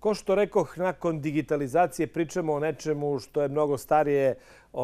ko što rekoh, nakon digitalizacije pričamo o nečemu što je mnogo starije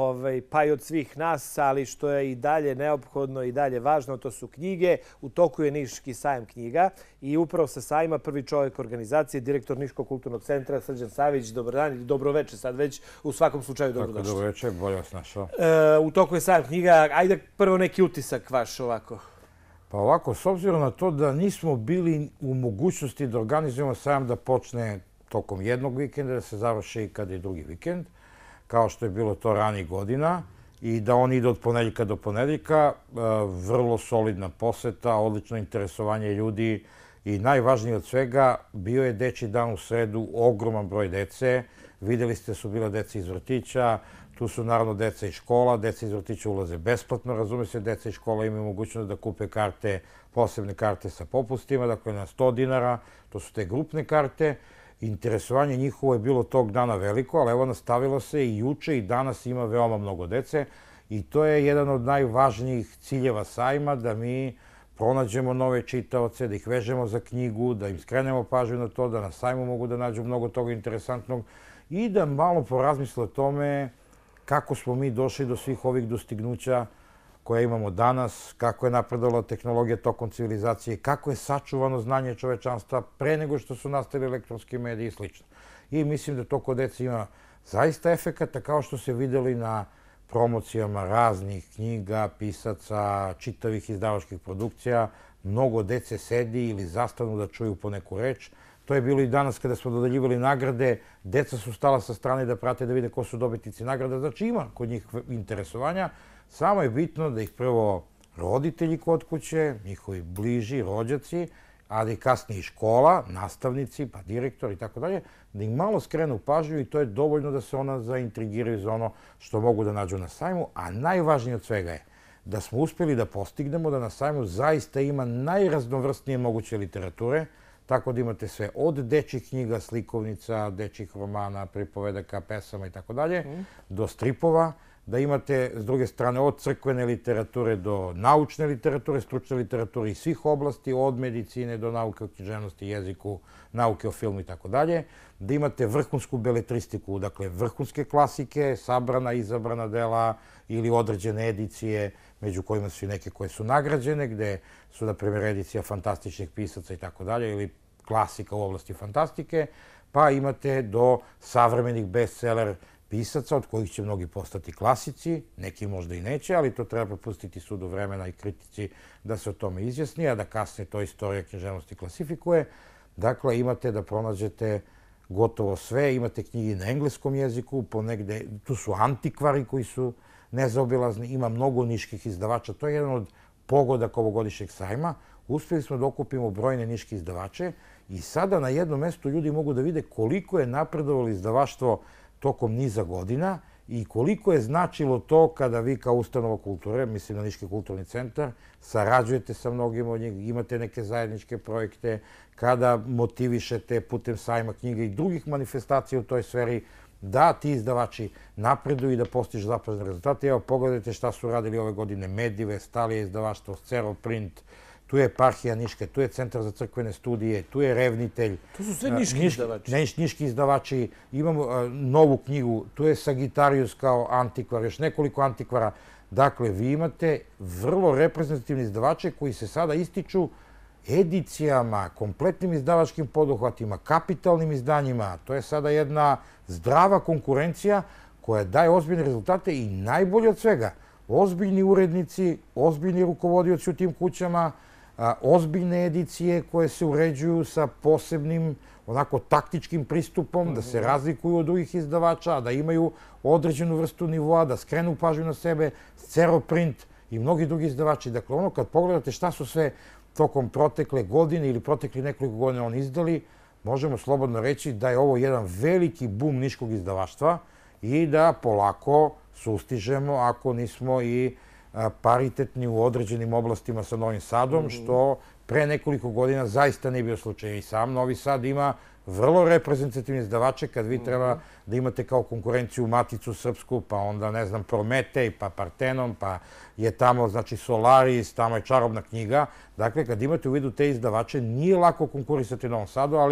pa i od svih nas, ali što je i dalje neophodno i dalje važno, to su knjige. U toku je Niški sajam knjiga i upravo sa sajma prvi čovjek organizacije, direktor Niškog kulturnog centra, Srđan Savić. Dobar dan ili dobro veče sad već, u svakom slučaju dobrodošli. Dobro veče, bolje vas našao. U toku je sajam knjiga. Ajde prvo neki utisak vaš ovako. Pa ovako, s obzirom na to da nismo bili u mogućnosti da organizujemo sajam da počne tokom jednog vikenda, da se završi i kada je drugi vikend, kao što je bilo to ranijih godina, i da on ide od ponedeljka do ponedeljka, vrlo solidna poseta, odlično interesovanje ljudi i najvažnije od svega, bio je dečji dan u sredu, ogroman broj dece, videli ste su bila deca iz vrtića, tu su naravno deca iz škola, deca iz vrtića ulaze besplatno, razume se, deca iz škola imaju mogućnost da kupe karte, posebne karte sa popustima, dakle na 100 dinara, to su te grupne karte. Interesovanje njihovo je bilo tog dana veliko, ali evo nastavilo se i juče i danas ima veoma mnogo dece i to je jedan od najvažnijih ciljeva sajma, da mi pronađemo nove čitaoce, da ih vežemo za knjigu, da im skrenemo pažnju na to, da na sajmu mogu da nađu mnogo toga interesantnog i da malo porazmisle o tome kako smo mi došli do svih ovih dostignuća koje imamo danas, kako je napredovala tehnologija tokom civilizacije, kako je sačuvano znanje čovečanstva pre nego što su nastali elektronski mediji i sl. I mislim da to kod dece ima zaista efekata, kao što se videli na promocijama raznih knjiga, pisaca, čitavih izdavačkih produkcija. Mnogo dece sedi ili zastanu da čuju po neku reč. To je bilo i danas kada smo dodeljivali nagrade. Deca su stala sa strane da prate, da vide ko su dobitnici nagrada. Znači ima kod njih interesovanja. Samo je bitno da ih prvo roditelji kod kuće, njihovi bliži, rođaci, ali kasnije i škola, nastavnici, pa direktor i tako dalje, da im malo skrenu pažnju i to je dovoljno da se ona zaintrigiraju za ono što mogu da nađu na sajmu. A najvažnije od svega je da smo uspjeli da postignemo da na sajmu zaista ima najraznovrsnije moguće literature, tako da imate sve od dečjih knjiga, slikovnica, dečjih romana, pripovedaka, pesama i tako dalje, do stripova, da imate, s druge strane, od crkvene literature do naučne literature, stručne literature iz svih oblasti, od medicine do nauke o književnosti, jeziku, nauke o filmu i tako dalje, da imate vrhunsku beletristiku, dakle vrhunske klasike, sabrana, izabrana dela ili određene edicije, među kojima su i neke koje su nagrađene, gde su, na primjer, edicija fantastičnih pisaca i tako dalje, ili klasika u oblasti fantastike, pa imate do savremenih bestseller pisaca, od kojih će mnogi postati klasici, neki možda i neće, ali to treba prepustiti sudu vremena i kritici da se o tome izjasni, a da kasnije to istorija književnosti klasifikuje. Dakle, imate da pronađete gotovo sve, imate knjige na engleskom jeziku, ponegde, tu su antikvari koji su nezaobilazni, ima mnogo niških izdavača, to je jedan od pogodaka ovogodišnjeg sajma. Uspjeli smo da okupimo brojne niške izdavače i sada na jednom mestu ljudi mogu da vide koliko je napredovalo izdavaštvo tokom niza godina i koliko je značilo to kada vi kao ustanova kulture, mislim na Niški kulturni centar, sarađujete sa mnogim od njih, imate neke zajedničke projekte, kada motivišete putem sajma knjiga i drugih manifestacija u toj sferi, da ti izdavači napreduju i da postižu zapažene rezultate. Evo, pogledajte šta su radili ove godine Medive, Stalija izdavaštvo, Scero Print, tu je Eparhija Niške, tu je Centar za crkvene studije, tu je Revnitelj. To su sve niški izdavači. Niški izdavači. Imamo novu knjigu, tu je Sagitarius kao antikvar, još nekoliko antikvara. Dakle, vi imate vrlo reprezentativni izdavače koji se sada ističu edicijama, kompletnim izdavačkim poduhvatima, kapitalnim izdanjima. To je sada jedna zdrava konkurencija koja daje ozbiljne rezultate i najbolje od svega, ozbiljni urednici, ozbiljni rukovodioci u tim kućama, ozbiljne edicije koje se uređuju sa posebnim, onako, taktičkim pristupom, da se razlikuju od drugih izdavača, da imaju određenu vrstu nivoa, da skrenu pažnju na sebe, Scero Print i mnogi drugi izdavači. Dakle, ono, kad pogledate šta su sve tokom protekle godine ili protekli nekoliko godina oni izdali, možemo slobodno reći da je ovo jedan veliki bum niškog izdavaštva i da polako sustižemo, ako nismo i paritetni u određenim oblastima sa Novim Sadom, što pre nekoliko godina zaista nije bio slučaj. I sam Novi Sad ima vrlo reprezentativni izdavače kad vi treba da imate kao konkurenciju Maticu Srpsku, pa onda, ne znam, Prometej, pa Partenon, pa je tamo, znači, Solaris, tamo je Čarobna knjiga. Dakle, kad imate u vidu te izdavače, nije lako konkurisati Novom Sadu, ali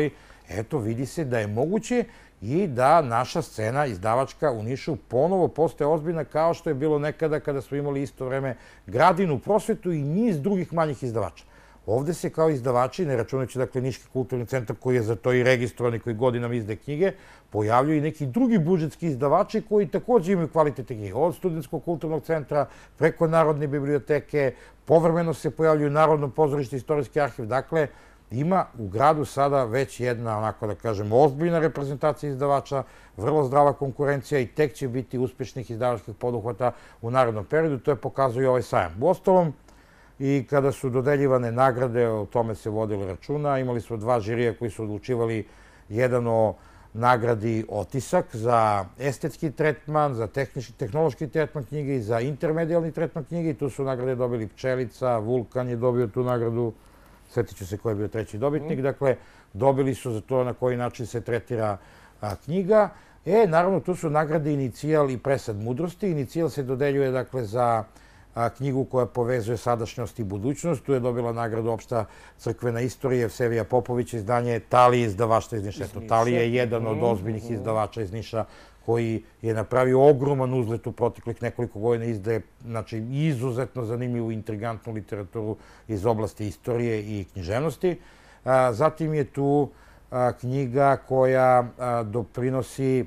eto, vidi se da je moguće i da naša scena izdavačka u Nišu ponovo postaje ozbiljna kao što je bilo nekada kada smo imali isto vreme Gradinu prosvetu i niz drugih manjih izdavača. Ovde se kao izdavači, ne računajući dakle Niški kulturni centar koji je za to i registrovan i koji godinama izdaje knjige, pojavljuju i neki drugi budžetski izdavači koji takođe imaju kvalitetne knjige. Od Studentskog kulturnog centra, preko Narodne biblioteke, povremeno se pojavljuju Narodno pozorište, Istorijski arhiv. Dakle, ima u gradu sada već jedna, onako da kažem, ozbiljna reprezentacija izdavača, vrlo zdrava konkurencija i tek će biti uspešnih izdavačkih poduhvata u narednom periodu. To je pokazuje i ovaj sajam. Uostalom, i kada su dodeljivane nagrade, o tome se vodilo računa. Imali smo 2 žirija koji su odlučivali, jedan o nagradi Otisak za estetski tretman, za tehnološki tretman knjige i za intermedijalni tretman knjige. I tu su nagrade dobili Pčelica, Vulkan je dobio tu nagradu, svetit ću se ko je bio treći dobitnik. Dakle, dobili su za to na koji način se tretira knjiga. Naravno, tu su nagrade Inicijal i Presad mudrosti. Inicijal se dodeljuje, dakle, za knjigu koja povezuje sadašnjost i budućnost. Tu je dobila nagradu Opšta crkvena istorija Evsevija Popovića, izdanje Talije izdavaštva iz Niša. Talije je jedan od ozbiljnih izdavača iz Niša koji je napravio ogroman uzlet u proteklih nekoliko godina, izdaje izuzetno zanimljivu, intrigantnu literaturu iz oblasti istorije i književnosti. Zatim je tu knjiga koja doprinosi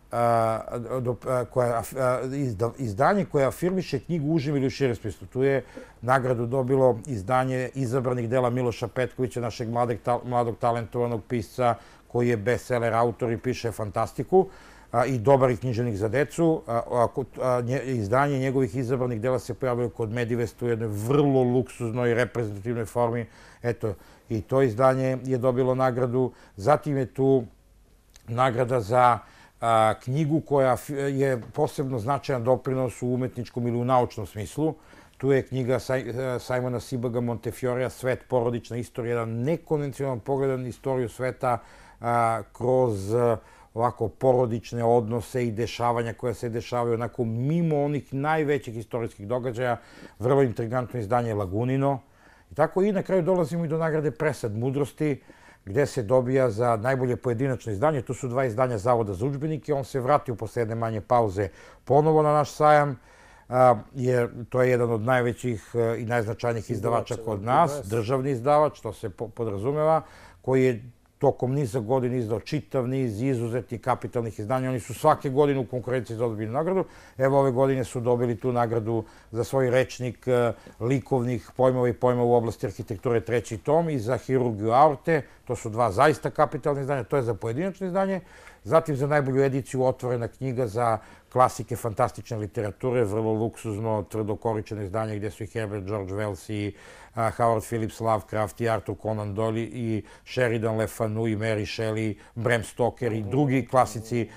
izdanje koje afirmiše knjigu u užem ili u širem smislu. Tu je nagradu dobilo izdanje izabranih dela Miloša Petkovića, našeg mladog talentovanog pisca koji je bestseller autor i piše fantastiku i dobar i književnik za decu. Izdanje njegovih izabranih dela se pojavilo kod Medivesta u jednoj vrlo luksuznoj reprezentativnoj formi. Eto, i to izdanje je dobilo nagradu. Zatim je tu nagrada za knjigu koja je posebno značajan doprinos u umetničkom ili u naučnom smislu. Tu je knjiga Simona Sibaga Montefiorea Svet, porodična istorija, jedan nekonvencionalan pogled na istoriju sveta kroz ovako porodične odnose i dešavanja koja se dešavaju onako mimo onih najvećih istorijskih događaja. Vrlo intrigantno izdanje Lagunino. I tako i na kraju dolazimo i do nagrade Presad mudrosti, gde se dobija za najbolje pojedinačno izdanje. Tu su 2 izdanja Zavoda za udžbenike. On se vratio posle jedne manje pauze ponovo na naš sajam, jer to je jedan od najvećih i najznačajnijih izdavača kod nas, državni izdavač, to se podrazumeva, koji je tokom niza godina izdao čitav niz izuzetnih kapitalnih izdanja. Oni su svake godine u konkurenciji za ozbiljnu nagradu. Evo, ove godine su dobili tu nagradu za svoj rečnik likovnih pojmova i pojmova u oblasti arhitekture 3. tom i za Hirurgiju aorte. To su 2 zaista kapitalne izdanja. To je za pojedinačno izdanje. Zatim za najbolju ediciju otvorena knjiga za klasike fantastične literature, vrlo luksuzno, tvrdokoričeno izdanje gdje su i Herbert George Wells i Howard Phillips Lovecraft i Arthur Conan Doyle i Sheridan Le Fanu i Mary Shelley, Bram Stoker i drugi klasici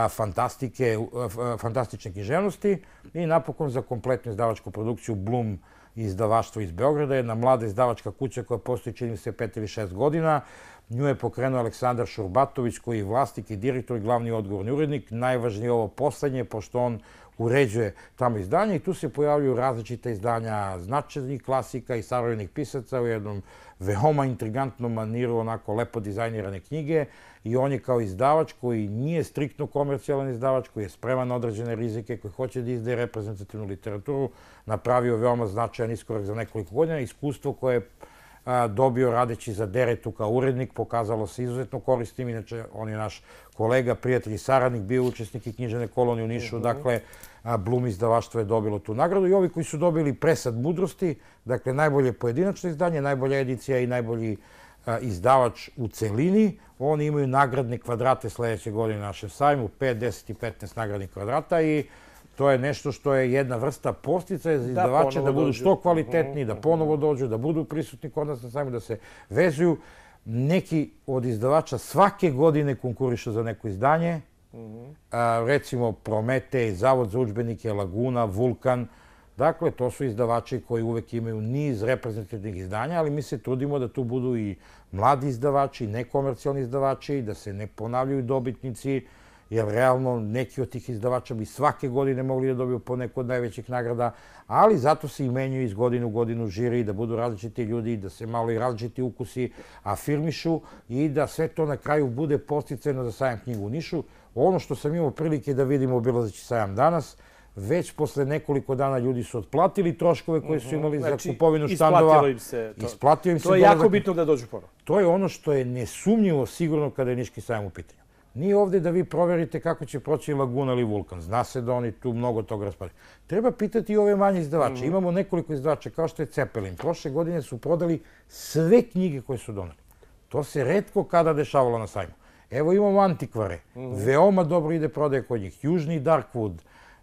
fantastične književnosti. I napokon za kompletnu izdavačku produkciju Blum izdavaštvo iz Beograda, jedna mlada izdavačka kuća koja postoji, čini se, 5 ili 6 godina. Nju je pokrenuo Aleksandar Šurbatović, koji je vlasnik i direktor i glavni odgovorni urednik. Najvažnije ovo poslednje, pošto on uređuje tamo izdanje i tu se pojavljuju različita izdanja značajnih klasika i savremenih pisaca u jednom veoma intrigantnom maniru, onako lepo dizajnirane knjige i on je kao izdavač koji nije striktno komercijalan izdavač, koji je spreman na određene rizike, koji hoće da izdaje reprezentativnu literaturu, napravio veoma značajan iskorak za nekoliko godina. Iskustvo koje je dobio radeći za Deretu kao urednik, pokazalo se izuzetno korisnim. Inače, on je naš kolega, prijatelj i saradnik, bio učesnik i književne kolonije u Nišu. Dakle, Blum izdavaštvo je dobilo tu nagradu. I ovi koji su dobili Presad mudrosti, dakle, najbolje pojedinačno izdanje, najbolja edicija i najbolji izdavač u celini, oni imaju nagradne kvadrate sledeće godine na našem sajmu, 5, 10 i 15 nagradnih kvadrata i to je nešto što je jedna vrsta podsticaja za izdavače da budu što kvalitetniji, da ponovo dođu, da budu prisutni kod nas na sajmu, da se vezuju. Neki od izdavača svake godine konkurišu za neko izdanje. Recimo Prometej, Zavod za udžbenike, Laguna, Vulkan. Dakle, to su izdavači koji uvek imaju niz reprezentativnih izdanja, ali mi se trudimo da tu budu i mladi izdavači, nekomercijalni izdavači, da se ne ponavljaju dobitnici jer realno neki od tih izdavača bi svake godine mogli da dobiju po neku od najvećih nagrada, ali zato se i menjuju iz godine u godinu žiri, da budu različiti ljudi, da se malo i različiti ukusi afirmišu i da sve to na kraju bude podsticajno za sajam knjigu u Nišu. Ono što sam imao prilike da vidimo obilazeći sajam danas, već posle nekoliko dana ljudi su otplatili troškove koje su imali za kupovinu štandova. Isplatilo im se to. Isplatilo im se. To je jako bitno da dođu ponovo. To je ono što je nesumnjivo sigurno kada je Niški sajam u pitanju. Nije ovde da vi proverite kako će proći Laguna ili Vulkan. Zna se da oni tu mnogo toga raspadaju. Treba pitati i ove manje izdavače. Imamo nekoliko izdavača kao što je Cepelin. Prošle godine su prodali sve knjige koje su doneli. To se retko kada dešavalo na sajmu. Evo imamo Antikvare. Veoma dobro ide prodaje kod njih. Južni Darkwood.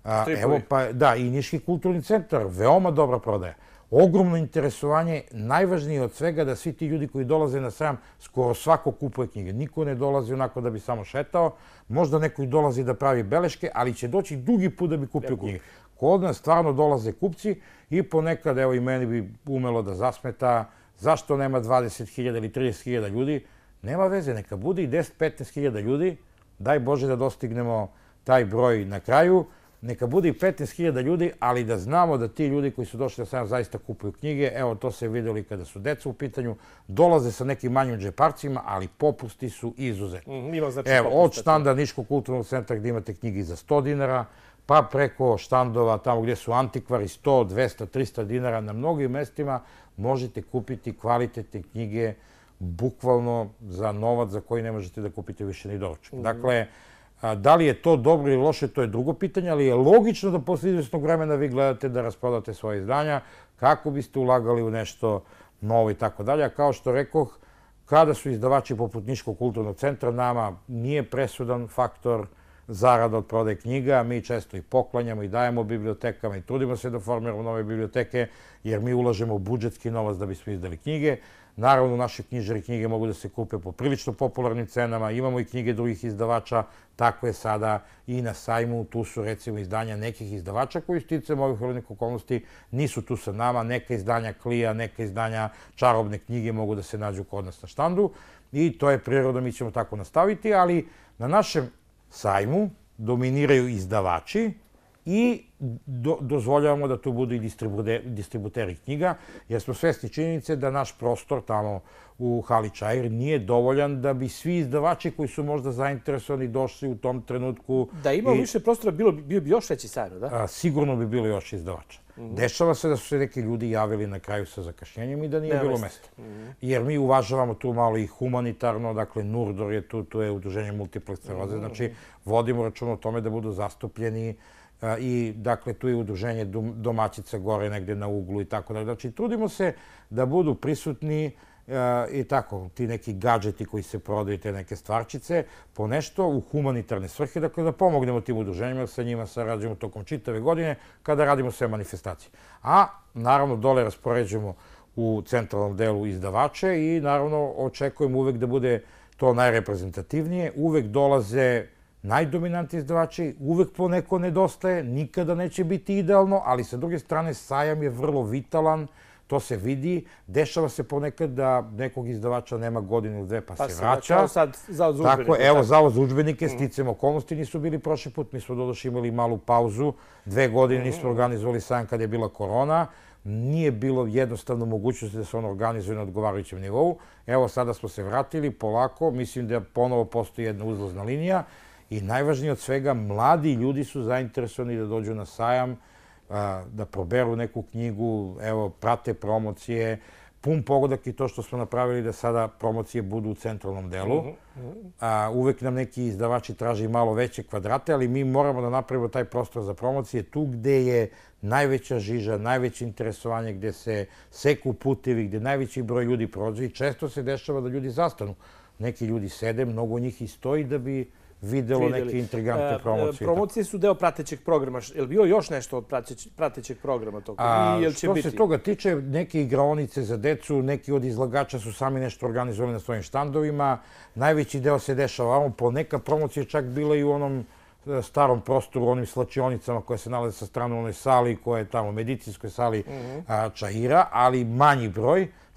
Evo pa, da, i Niški kulturni centar. Veoma dobra prodaja. Ogromno interesovanje, najvažnije od svega da svi ti ljudi koji dolaze na sajam, skoro svako kupuje knjige. Niko ne dolazi onako da bi samo šetao, možda neko i dolazi da pravi beleške, ali će doći drugi put da bi kupio knjige. Kod nas stvarno dolaze kupci i ponekad, evo i meni bi umelo da zasmeta, zašto nema 20.000 ili 30.000 ljudi? Nema veze, neka bude i 10-15.000 ljudi, daj Bože da dostignemo taj broj na kraju. Neka bude i 15.000 ljudi, ali da znamo da ti ljudi koji su došli na sajam zaista kupuju knjige. Evo, to se vidjeli kada su deca u pitanju. Dolaze sa nekim manjim džeparcima, ali popusti su izuzetni. Evo, od štanda Niškog kulturnog centra gdje imate knjige za 100 dinara, pa preko štandova tamo gdje su antikvari 100, 200, 300 dinara. Na mnogim mestima možete kupiti kvalitetne knjige bukvalno za novac za koji ne možete da kupite više ni doručak. Dakle, da li je to dobro ili loše, to je drugo pitanje, ali je logično da posle izvesnog vremena vi gledate da rasprodate svoje izdanja kako biste ulagali u nešto novo i tako dalje. A kao što rekoh, kada su izdavači poput Niškog kulturnog centra, nama nije presudan faktor zarada od prodaje knjiga. Mi često i poklanjamo i dajemo bibliotekama i trudimo se da formiramo nove biblioteke, jer mi ulažemo budžetski novac da bismo izdali knjige. Naravno, naše knjižare knjige mogu da se kupe po prilično popularnim cenama. Imamo i knjige drugih izdavača. Tako je sada i na sajmu. Tu su recimo izdanja nekih izdavača koji sticajem ovih rodnih okolnosti nisu tu sa nama. Neka izdanja Klija, neka izdanja Čarobne knjige mogu da se nađu kod nas na štandu. I to je priroda, mi ćemo tako nastaviti. Ali na našem sajmu dominiraju izdavači i dozvoljavamo da tu budu i distributeri knjiga, jer smo svesni činjenice da naš prostor tamo u Hali Čair nije dovoljan da bi svi izdavači koji su možda zainteresovani došli u tom trenutku. Da imamo više prostora, bio bi još veći sajam, da? Sigurno bi bilo još izdavača. Dešava se da su se neki ljudi javili na kraju sa zakašnjenjem i da nije bilo mesta. Jer mi uvažavamo tu malo i humanitarno, dakle Nurdor je tu, tu je udruženje multiple skleroze, znači vodimo račun o tome da budu zastupljeni i dakle tu je udruženje domaćica gore negde na uglu i tako dalje. Znači trudimo se da budu prisutni i tako, ti neki gadžeti koji se prodaju, te neke stvarčice, po nešto u humanitarne svrhe, dakle da pomognemo tim udruženjima, sa njima sarađujemo tokom čitave godine kada radimo sve manifestacije. A naravno dole raspoređujemo u centralnom delu izdavače i naravno očekujemo uvek da bude to najreprezentativnije. Uvek dolaze najdominantniji izdavači, uvek poneko nedostaje, nikada neće biti idealno, ali sa druge strane sajam je vrlo vitalan, to se vidi. Dešava se ponekad da nekog izdavača nema godinu ili dve pa se vraća. Evo sad Zavod za udžbenike. Tako, evo Zavod za udžbenike, sticajem okolnosti nisu bili prošli put. Mi smo doduše imali malu pauzu, 2 godine nismo organizovali sajam kad je bila korona. Nije bilo jednostavno mogućnosti da se on organizuje na odgovarajućem nivou. Evo sada smo se vratili polako, mislim da ponovo postoji jedna uzlazna linija. I najvažnije od svega, mladi ljudi su zainteresovani da dođu na sajam, da proberu neku knjigu, evo, prate promocije. Pun pogodak i to što smo napravili da sada promocije budu u centralnom delu. Uvek nam neki izdavači traži malo veće kvadrate, ali mi moramo da napravimo taj prostor za promocije tu gde je najveća žiža, najveće interesovanje, gde se seku putevi, gde najveći broj ljudi prođe i često se dešava da ljudi zastanu. Neki ljudi sede, mnogo njih i stoji da bi videlo neke intrigantne promocije. Promocije su deo pratećeg programa. Je li bio još nešto od pratećeg programa toga? Što se toga tiče, neke igraonice za decu, neki od izlagača su sami nešto organizovali na svojim štandovima. Najveći deo se dešava. Poneka promocija čak bila i u onom starom prostoru, onim slačionicama koje se nalaze sa strane u onoj sali, koja je tamo, medicinskoj sali Čaira, ali manji broj.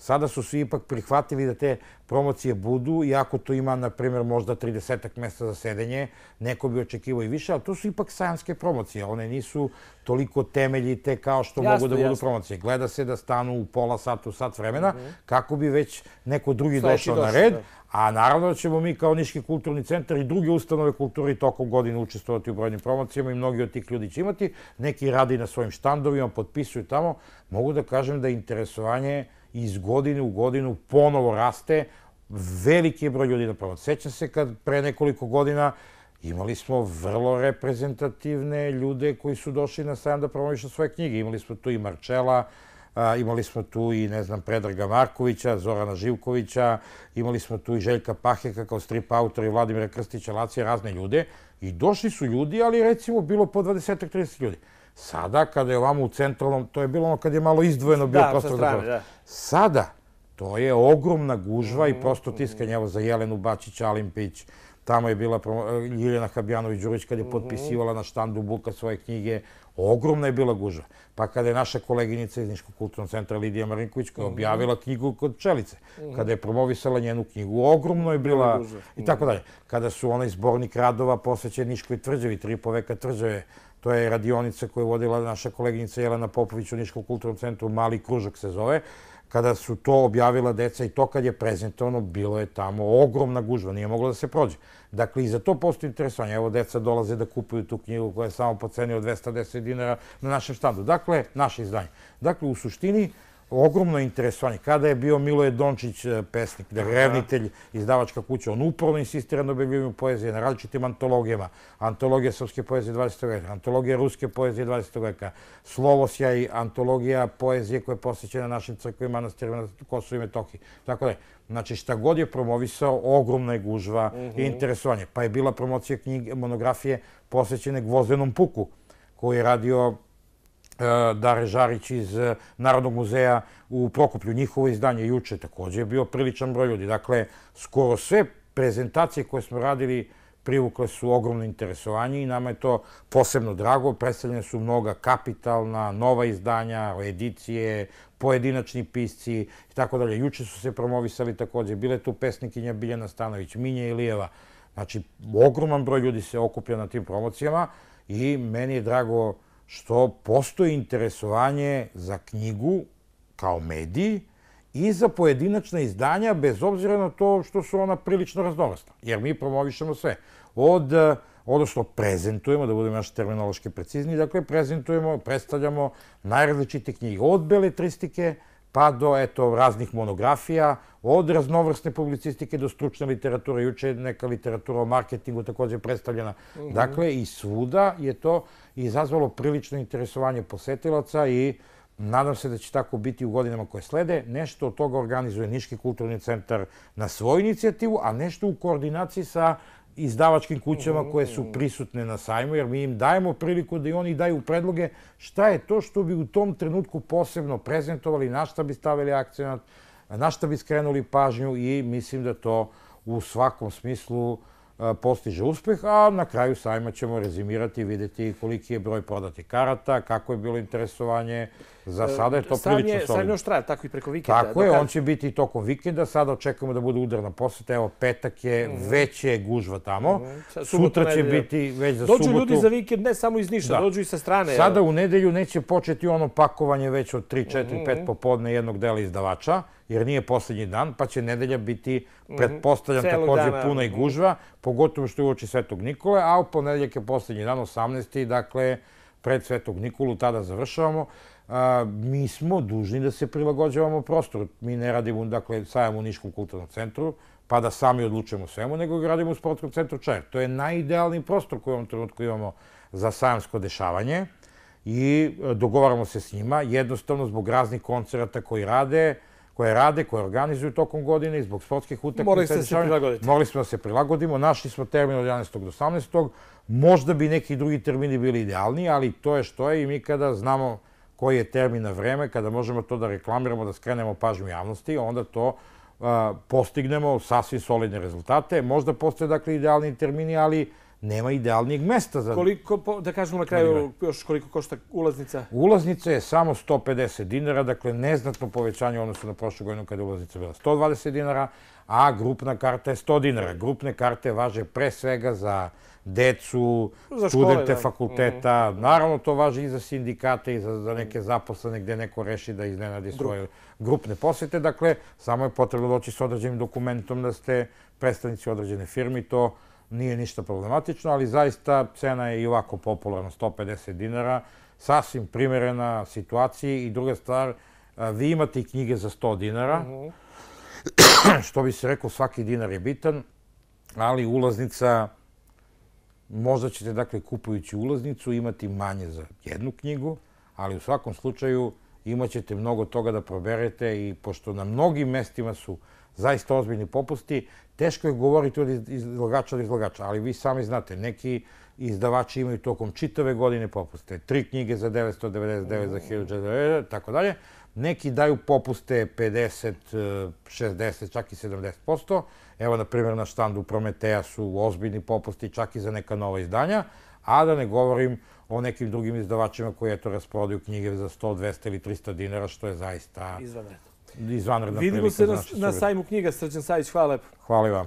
Sada su svi ipak prihvatili da te promocije budu, iako to ima, na primjer, možda 30 mesta za sedenje, neko bi očekivao i više, ali to su ipak sajamske promocije. One nisu toliko temeljite kao što mogu da budu promocije. Gleda se da stanu u pola sata, u sat vremena, kako bi već neko drugi došao na red. A naravno da ćemo mi kao Niški kulturni centar i druge ustanove kulture tokom godine učestvovati u brojnim promocijama i mnogi od tih ljudi će imati. Neki radi na svojim štandovima, potpisuju tamo. Mogu da kažem da interesovanje iz godine u godinu ponovo raste. Veliki je broj ljudi na promocije. Sećam se kad pre nekoliko godina imali smo vrlo reprezentativne ljude koji su došli na sajam da promovišu svoje knjige. Imali smo tu i Marčela, imali smo tu i, ne znam, Predraga Markovića, Zorana Živkovića, imali smo tu i Željka Paheka kao strip autora i Vladimira Krstića, Lacije, razne ljude. I došli su ljudi, ali recimo bilo po 20-30 ljudi. Sada, kada je ovamo u centralnom, to je bilo ono kad je malo izdvojeno bio prostor za promocije. Sada, to je ogromna gužva i prosto tiskanje, evo za Jelenu Bačić, Alimpić, tamo je bila Ljiljana Habjanović-Đurić kad je potpisivala na štandu Buka svoje knjige. Ogromna je bila gužva. Pa kada je naša koleginica iz Niškog kulturnog centra Lidija Marinković koja je objavila knjigu kod Pčelice, kada je promovisala njenu knjigu, ogromno je bila i tako dalje. Kada su onaj zbornik radova posvećen Niškoj tvrđavi, 3,5 veka tvrđave, to je radionica koju je vodila naša koleginica Jelena Popović u Niškom kulturnom centru, Mali kružak se zove. Kada su to objavila deca i to kad je prezentovano, bilo je tamo ogromna gužva, nije moglo da se prođe. Dakle, i za to postoji interesovanje. Evo, deca dolaze da kupuju tu knjigu koja je samo po ceni od 210 dinara na našem štandu. Dakle, naše izdanje. Dakle, u suštini, ogromno interesovanje. Kada je bio Miloje Dončić, pesnik, revnitelj, izdavačka kuća, on uporno insistira na objavljivanju poezije, na različitim antologijama. Antologija srpske poezije 20. veka, antologija ruske poezije 20. veka, Slovosjaj, antologija poezije koja je posvećena našim crkvima, manastirima na Kosovu i Metohiji. Tako da je. Znači, šta god je promovisao, ogromna je gužva i interesovanje. Pa je bila promocija knjige, monografije posvećene Gvozdenom puku, koji je radio Dare Žarić iz Narodnog muzeja u Prokuplju. Njihovo izdanje juče također je bio priličan broj ljudi. Dakle, skoro sve prezentacije koje smo radili privukle su ogromno interesovanje i nama je to posebno drago. Predstavljene su mnoga kapitalna, nova izdanja, edicije, pojedinačni pisci i tako dalje. Juče su se promovisali također. Bile tu pesnikinja Biljana Stanović, Minja Ilijeva. Znači, ogroman broj ljudi se okuplja na tim promocijama i meni je drago što postoji interesovanje za knjigu kao mediji i za pojedinačna izdanja, bez obzira na to što su ona prilično raznovrsna. Jer mi promovišemo sve. Odnosno, prezentujemo, da budemo naši terminološki precizni, dakle, prezentujemo, predstavljamo najrazličite knjige. Od beletristike pa do, eto, raznih monografija, od raznovrsne publicistike do stručne literature. Juče je neka literatura o marketingu također predstavljena. Dakle, i svuda je to izazvalo prilično interesovanje posetilaca i nadam se da će tako biti u godinama koje slede. Nešto od toga organizuje Niški kulturni centar na svoju inicijativu, a nešto u koordinaciji sa izdavačkim kućama koje su prisutne na sajmu, jer mi im dajemo priliku da i oni daju predloge šta je to što bi u tom trenutku posebno prezentovali, na šta bi stavili akcenat, na šta bi skrenuli pažnju i mislim da to u svakom smislu postiže uspeh, a na kraju sajma ćemo rezimirati i vidjeti koliki je broj prodatih karata, kako je bilo interesovanje. Za sada je to prilično solidno. Sajm još traje, tako i preko vikenda. Tako je, on će biti i tokom vikenda. Sada očekujemo da bude udarna poseta. Evo, petak je, već je gužva tamo. Sutra će biti već za subotu. Dođu ljudi za vikend ne samo iz Niša, dođu i sa strane. Sada u nedelju neće početi ono pakovanje već od 3, 4, 5 popodne jednog dela izdavača, jer nije posljednji dan, pa će nedelja biti, pretpostavljam, također puna i gužva, pogotovo što je uoči Svetog Nikole, a u ponedeljak je posljednji dan, 18. Dakle, pred Svetog Nikolu, tada završavamo. Mi smo dužni da se prilagođavamo prostoru. Mi ne radimo, dakle, sajam u Niškom kulturnom centru, pa da sami odlučujemo svemu, nego ga radimo u Sportskom centru Čair. To je najidealniji prostor koji u ovom trenutku imamo za sajamsko dešavanje i dogovaramo se s njima, jednostavno zbog raznih koncerata koje organizuju tokom godine i zbog sportskih utakmica. Morali ste se prilagoditi. Morali smo da se prilagodimo. Našli smo termin od 11. do 18. Možda bi neki drugi termini bili idealniji, ali to je što je i mi kada znamo koji je termin na vreme, kada možemo to da reklamiramo, da skrenemo pažnju javnosti, onda to postignemo sasvim solidne rezultate. Možda postoje, dakle, idealni termini, ali nema idealnijeg mesta za... Koliko, da kažemo na kraju, još koliko košta ulaznica? Ulaznica je samo 150 dinara, dakle neznatno povećanje u odnosu na prošlu godinu kada je ulaznica bila 120 dinara, a grupna karta je 100 dinara. Grupne karte važe pre svega za decu, studente fakulteta. Naravno, to važi i za sindikate i za neke zaposlene gde neko reši da iznenadi svoje grupne posete. Dakle, samo je potrebno doći s određenim dokumentom da ste predstavnici određene firme. To nije ništa problematično, ali zaista cena je i ovako popularna, 150 dinara, sasvim primerena situaciji. I druga stvar, vi imate i knjige za 100 dinara, što bi se rekao, svaki dinar je bitan, ali ulaznica, možda ćete, dakle, kupujući ulaznicu, imati manje za jednu knjigu, ali u svakom slučaju imat ćete mnogo toga da proberete i pošto na mnogim mestima su zaista ozbiljni popusti, teško je govoriti od izlagača do izlagača, ali vi sami znate, neki izdavači imaju tokom čitave godine popuste. 3 knjige za 999, za 1000, tako dalje. Neki daju popuste 50, 60, čak i 70%. Evo, na primjer, na štandu Prometeja su ozbiljni popusti čak i za neka nova izdanja, a da ne govorim o nekim drugim izdavačima koji eto rasprodaju knjige za 100, 200 ili 300 dinara, što je zaista izvanredna prilika. Vidimo se na sajmu knjiga. Srđan Savić, hvala lepo. Hvala i vam.